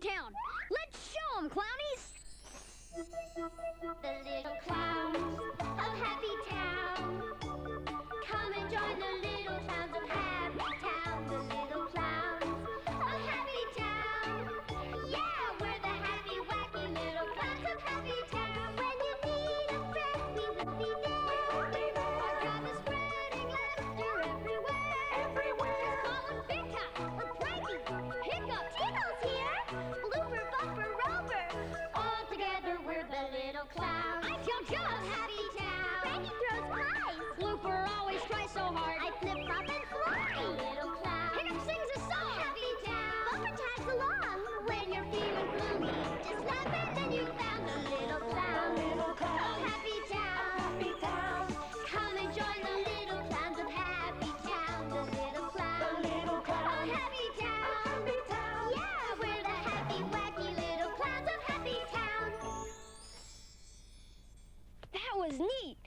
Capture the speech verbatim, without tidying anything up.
Happytown. Let's show 'em, clownies. The little clowns of Happytown. Come and join the little clowns of Happytown. The little clowns of Happytown. Yeah, we're the happy, wacky little clowns of Happytown. When you need a friend, we will be there. Our job is spreading laughter everywhere. Everywhere. Just call 'em Big Cat or Frankie, Hiccup, Tickles here. Blooper, bumper, rover. All together, we're the little clowns. I tell jokes. Of Happytown. Frankie throws pies. Blooper always tries so hard. I flip, flop, and fly. Little clown. Hiccup sings a song. Happytown. Bumper tags along. When you're feeling gloomy, just laugh and then you found the little clown. The little clown Of Happytown. Happytown. Come and join the little clowns of Happytown. The little The clowns little of clown Happytown. Happytown. Yeah, we're the happy, wacky little clowns of Happytown. That was neat.